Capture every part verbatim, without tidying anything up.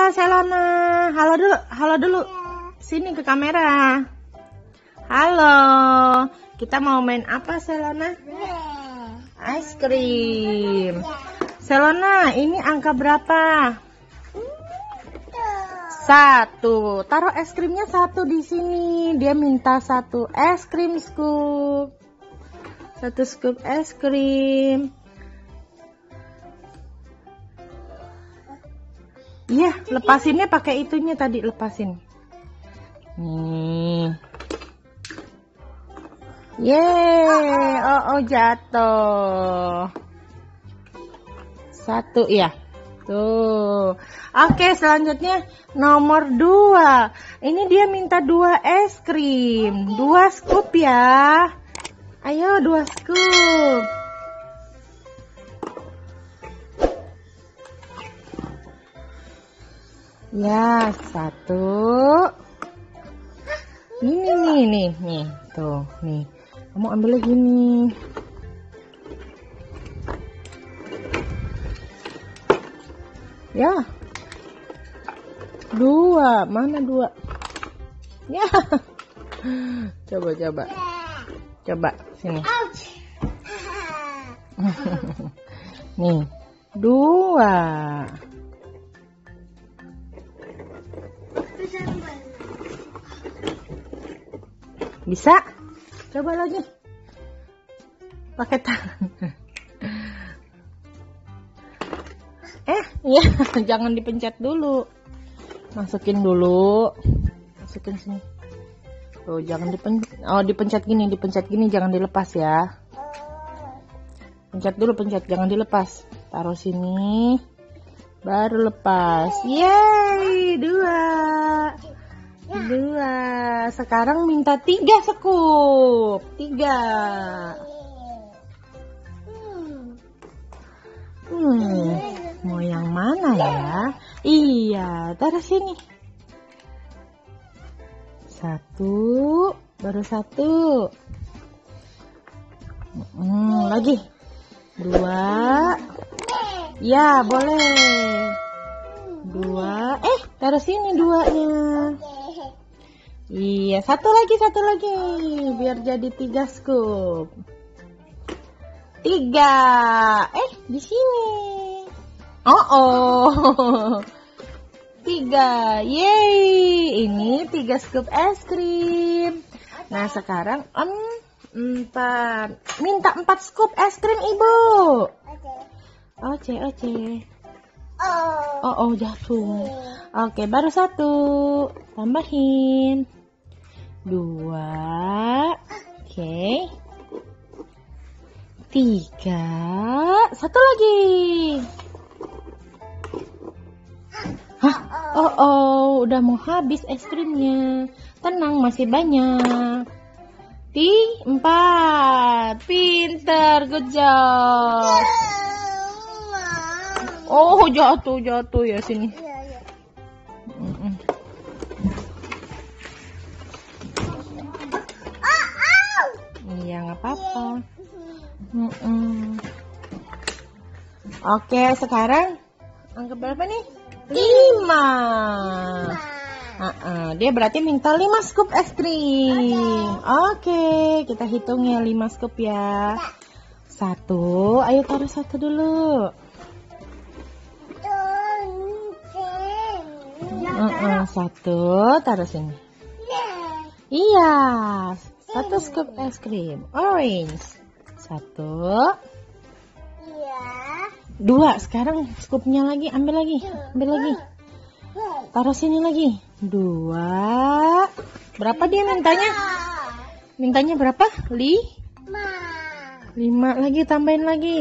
Selona. Halo dulu, halo dulu. Sini ke kamera. Halo. Kita mau main apa, Selona? Es krim. Selona, ini angka berapa? Satu. Taruh es krimnya satu di sini. Dia minta satu es krim scoop. Satu scoop es krim. Iya, lepasinnya pakai itunya tadi, lepasin. Nih. Yeay, oh, oh jatuh. Satu ya. Tuh. Oke, selanjutnya nomor dua. Ini dia minta dua es krim. Dua scoop ya. Ayo, dua scoop. Ya, satu. Ini nih, nih, nih. Tuh, nih. Kamu ambilnya gini. Ya. Dua, mana dua? Ya. Coba, coba. Coba, sini. Nih, dua. Bisa? Coba lagi. Pakai tangan. Eh, ya, jangan dipencet dulu. Masukin dulu. Masukin sini. Tuh, jangan dipencet. Oh, dipencet gini, dipencet gini, jangan dilepas ya. Pencet dulu, pencet, jangan dilepas. Taruh sini. Baru lepas. Yeay, dua. Dua. Sekarang minta tiga scoop. Tiga. Hmm, mau yang mana ya? Iya, taruh sini. Satu, baru satu. Hmm, lagi. Dua. Ya, boleh. Dua. Eh, taruh sini duanya. Iya, satu lagi, satu lagi, biar jadi tiga scoop. Tiga. Eh, di sini. Oh, oh. Tiga. Yeay, ini tiga scoop es krim. Nah, sekarang em, empat. Minta empat scoop es krim, Ibu. Oce, oce. Oh, oh, jatuh. Oke, baru satu. Tambahin. Dua. Oke. Tiga. Satu lagi. Hah? Oh, oh, udah mau habis es krimnya. Tenang, masih banyak. Di empat. Pinter, good job. Oh, jatuh, jatuh ya sini. Mm-mm. Iya, nggak apa-apa. Mm-mm. Oke, sekarang angka berapa nih? Lima. Uh-uh. Dia berarti minta lima scoop es krim. Oke, kita hitung ya lima scoop ya. Satu, ayo taruh satu dulu. Uh-uh. Satu, taruh sini. Iya, satu scoop es krim orange. Satu. Dua. Sekarang scoopnya lagi, ambil lagi, ambil lagi. Taruh sini lagi. Dua. Berapa dia mintanya? Mintanya berapa? Lima. Lima lagi, tambahin lagi.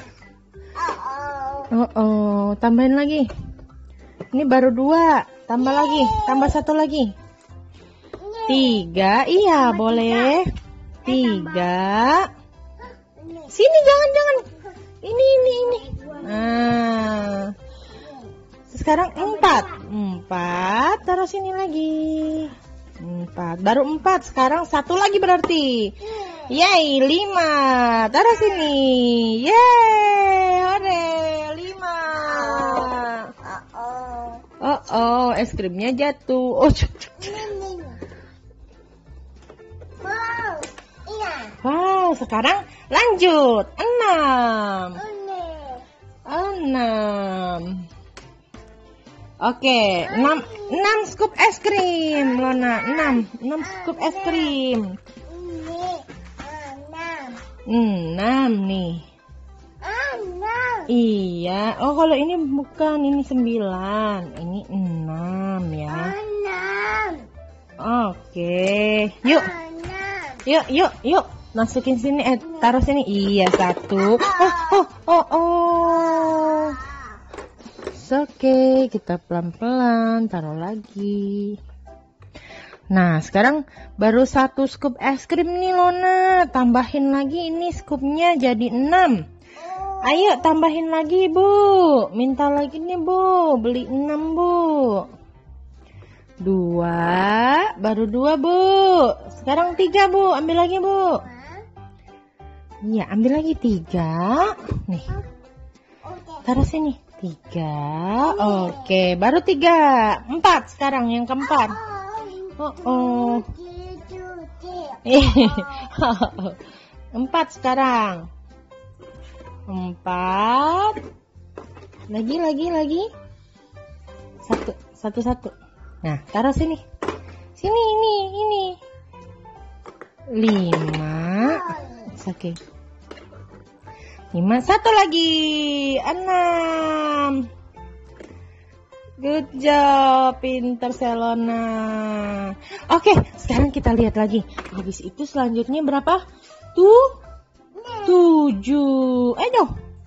Oh, oh, tambahin lagi. Ini baru dua. Tambah lagi, tambah satu lagi. Tiga, iya boleh. Tiga. Sini, jangan, jangan. Ini, ini, ini. Nah. Sekarang empat. Empat, taruh sini lagi. Empat, baru empat. Sekarang satu lagi berarti. Yeay, lima. Taruh sini. Yeay, hore, lima. Oh, oh, es krimnya jatuh. Oh, cuk, cuk, cuk. Wow, iya. Wow, sekarang lanjut. Enam. Enam. Oke, enam, enam scoop es krim, Lona. Enam, enam scoop es krim. Ini enam. Enam nih. Enam. Iya. Oh, kalau ini bukan, ini sembilan. Ini enam ya. Enam. Oke. Yuk, Enam. yuk, yuk, yuk. Masukin sini, eh, taruh sini. Iya, satu. Oh, oh, oh, oh. Oke, kita pelan-pelan taruh lagi. Nah, sekarang baru satu scoop es krim nih, Lona. Tambahin lagi ini scoopnya jadi enam. Ayo tambahin lagi, Bu. Minta lagi nih, Bu. Beli enam, Bu. Dua, baru dua, Bu. Sekarang tiga, Bu. Ambil lagi, Bu. Iya, ambil lagi tiga. Nih, taruh sini. Tiga, oke, baru tiga, empat sekarang yang keempat. Oh, oh. Empat sekarang. Empat. Lagi, lagi, lagi. Satu, satu, satu. Nah, taruh sini. Sini, ini, ini. Lima. Oke. Lima, satu lagi, enam. Good job, pinter Selona. Oke, sekarang kita lihat lagi. Habis itu selanjutnya berapa? Tuh, tujuh. Ayo,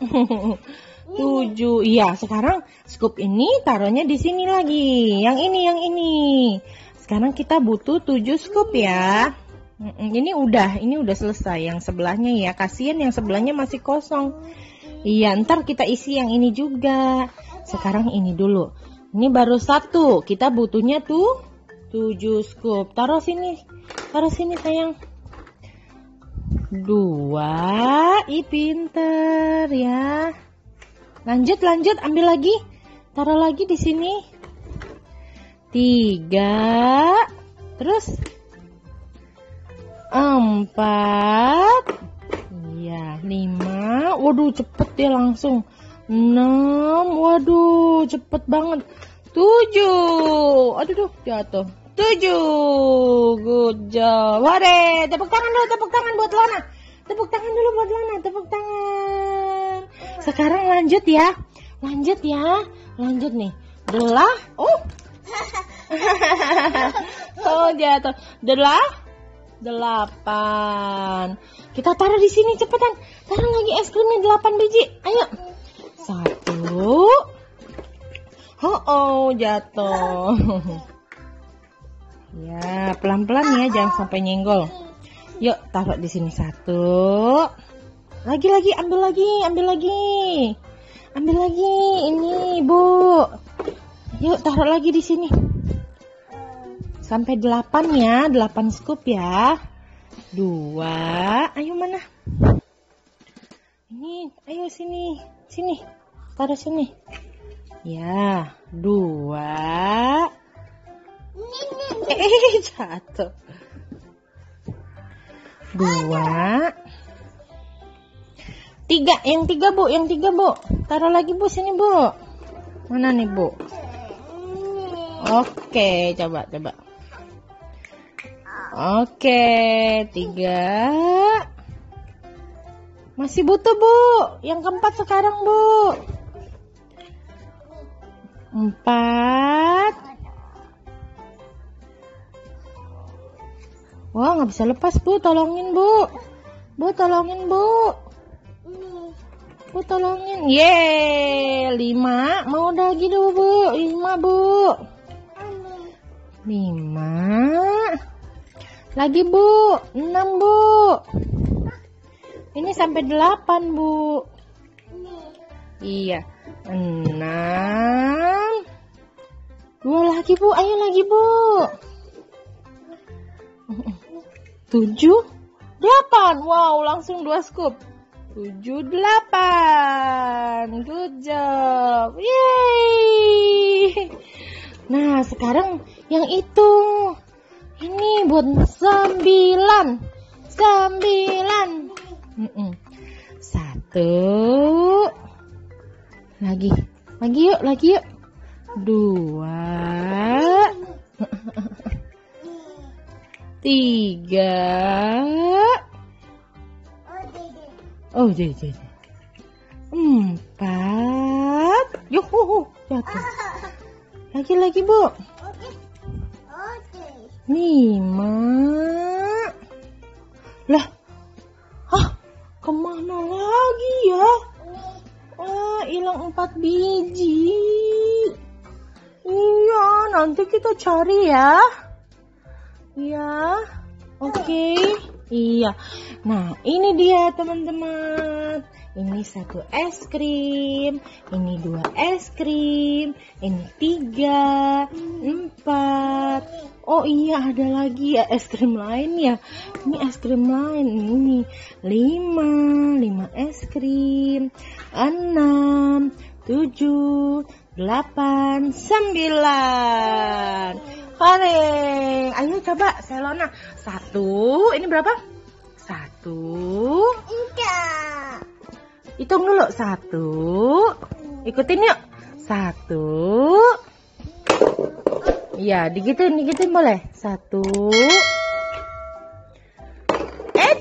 tujuh. Iya, sekarang scoop ini taruhnya di sini lagi. Yang ini, yang ini. Sekarang kita butuh tujuh scoop ya. Ini udah, ini udah selesai yang sebelahnya ya. Kasihan yang sebelahnya masih kosong. Iya, ntar kita isi yang ini juga. Sekarang ini dulu. Ini baru satu. Kita butuhnya tuh tujuh scoop. Taruh sini, taruh sini sayang. Dua, ih pinter ya. Lanjut, lanjut, ambil lagi. Taruh lagi di sini. Tiga, terus. Empat, iya, lima, waduh cepet ya langsung. Enam, waduh cepet banget. Tujuh, aduh duh, jatuh. Tujuh, good job. Hore, tepuk tangan dulu, tepuk tangan buat Lona. Tepuk tangan dulu buat Lona, tepuk tangan. Sekarang lanjut ya, lanjut ya, lanjut nih. Belah, oh, oh jatuh. Belah. Delapan. Kita taruh di sini cepetan. Taruh lagi es krimnya delapan biji. Ayo. Satu. Oh, oh jatuh. Ya, pelan-pelan ya, jangan sampai nyenggol. Yuk, taruh di sini satu. Lagi-lagi, ambil lagi, ambil lagi. Ambil lagi. Ini, Bu. Yuk, taruh lagi di sini. Sampai delapan ya, delapan scoop ya. Dua, ayo mana? Ini, ayo sini, sini, taruh sini. Ya, dua. Eh, jatuh. Dua. Tiga, yang tiga Bu, yang tiga Bu. Taruh lagi Bu, sini Bu. Mana nih Bu? Oke, coba, coba. Oke, tiga. Masih butuh Bu. Yang keempat sekarang Bu. Empat. Wah, nggak bisa lepas Bu. Tolongin Bu. Bu, tolongin Bu. Bu, tolongin. Yeay, lima. Mau lagi dulu Bu. Lima Bu. Lima. Lagi Bu, enam Bu. Ini sampai delapan Bu. Iya, enam. Dua lagi Bu, ayo lagi Bu. Tujuh, delapan. Wow, langsung dua scoop. Tujuh, delapan. Good job. Yeay. Nah, sekarang yang itu. Ini buat sembilan. Sembilan. Mm-mm. Satu. Lagi. Lagi yuk, lagi yuk. Dua. Tiga. Oh, jadi, jadi. Empat. Yuhu, jatuh. Lagi, lagi, Bu. Lima. Lah, hah, kemana lagi ya? Wah, hilang empat biji. Iya, nanti kita cari ya. Iya, oke. Okay. Iya. Nah, ini dia teman-teman. Ini satu es krim, ini dua es krim, ini tiga, empat. Oh iya, ada lagi ya es krim lain ya. Ini es krim lain, ini lima, lima es krim, enam, tujuh, delapan, sembilan. Hore, ayo coba Selona. Satu, ini berapa? Satu. Hitung dulu. Satu. Ikutin yuk. Satu. Iya, digituin, digituin boleh. Satu. Eh,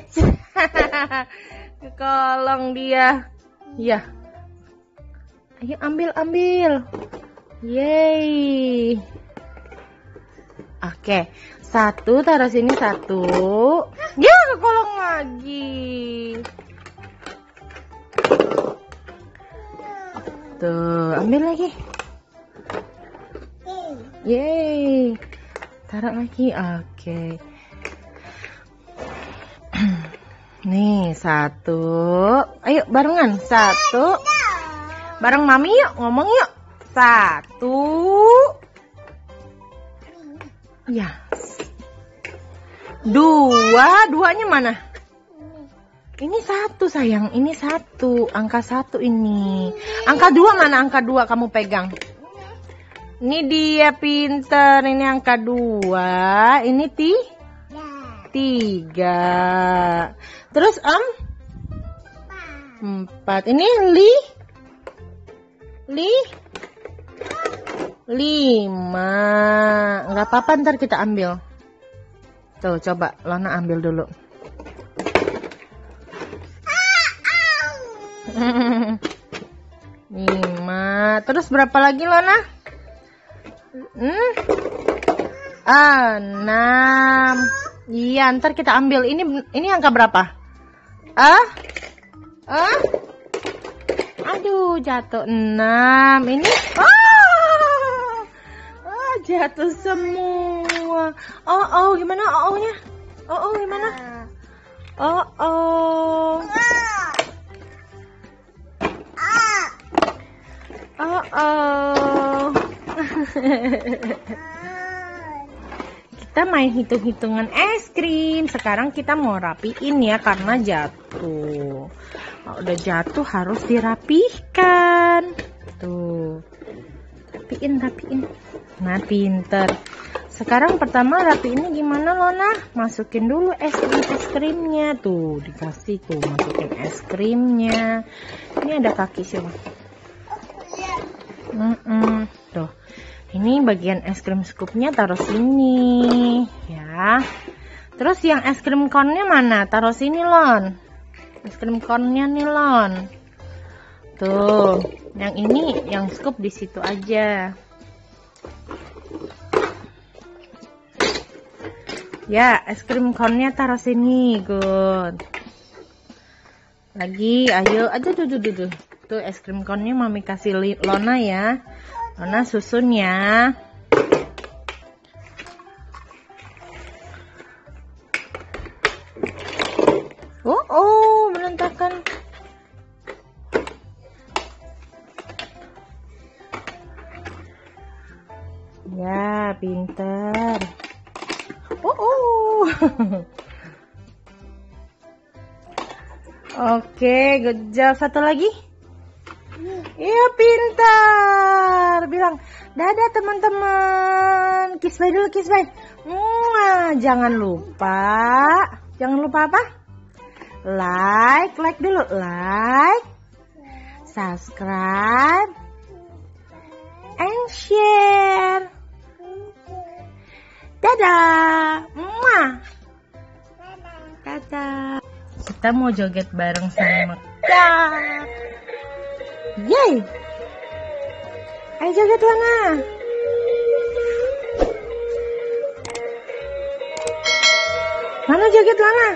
kolong dia. Iya. Ayo ambil, ambil. Yeay. Oke, satu taruh sini satu. Ya, ke kolong lagi. Tuh, ambil lagi. Yeay. Taruh lagi. Oke. Nih, satu. Ayo barengan. Satu. Bareng Mami yuk, ngomong yuk. Satu. Ya. Dua, duanya mana? Ini satu sayang, ini satu, angka satu ini. Angka dua mana? Angka dua kamu pegang. Ini dia pinter, ini angka dua, ini ti, tiga. Terus em, empat. Ini li, li, lima. Nggak apa-apa, ntar kita ambil. Tuh, coba Lona ambil dulu. Lima. Terus berapa lagi Lona? Hmm? Enam. Iya, ntar kita ambil. Ini ini angka berapa? Ah? Ah? Aduh, jatuh enam. Ini ah, ah jatuh semua. Oh, oh, gimana? Oh, oh-nya? Oh, oh, gimana? Oh, oh. Oh, oh. Kita main hitung-hitungan es krim. Sekarang kita mau rapiin ya karena jatuh. Kalau udah jatuh harus dirapihkan. Tuh. Rapiin, rapiin. Nah, pinter. Sekarang pertama rapiinnya gimana Lona? Masukin dulu es krim es krimnya. Tuh, dikasih tuh masukin es krimnya. Ini ada kaki siapa? Mm-mm. Tuh, ini bagian es krim scoopnya taruh sini, ya. Terus yang es krim connya mana? Taruh sini Lon. Es krim connya nih Lon. Tuh, yang ini yang scoop di situ aja. Ya, es krim connya taruh sini, good. Lagi, ayo, aja tuh tuh tuh. Tuh es krim connya Mami kasih Lona ya. Lona susun ya. Oh, oh, berantakan. Ya, pintar. Oh, oh. Oke, good job. Satu lagi. Iya, pintar. Bilang, Dadah teman-teman. Kiss bye dulu, kiss bye. Mwah. Jangan lupa. Jangan lupa apa? Like, like dulu. Like. Subscribe. And share. Dadah. Mwah. Dadah. Kita mau joget bareng sama Kak. Yeay. Ayo joget Lana. Mana joget Lana?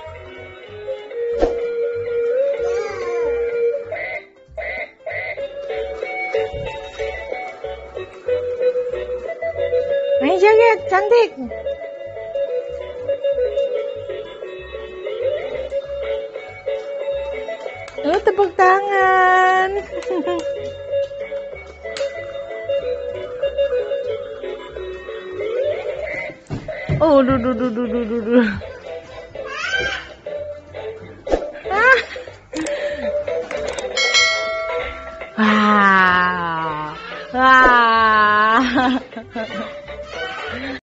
Ayo joget, cantik. Lu tepuk tangan. Oh, duh, duh, duh, duh, duh, duh, duh. Ah. Wah. Wah.